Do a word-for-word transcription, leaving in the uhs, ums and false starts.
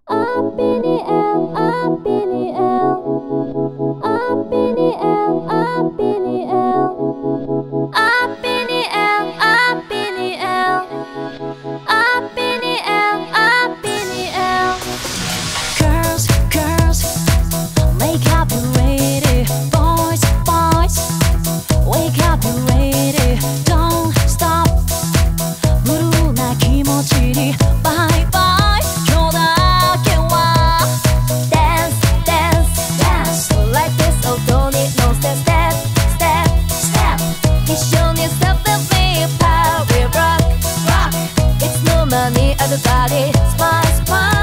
Up in the air, up in the air. Up in the air, up in the air. Up in the air, up in the air. Up in the air, up in the air. Girls, girls, wake up and ready. Boys, boys, wake up and ready. Don't stop. ブルーな気持ちにバイバイ。今日だけは Dance, dance, dance like this 音に乗せ Step, step, step 一緒に Step the beat Power rock, rock It's no money, everybody Smile, smile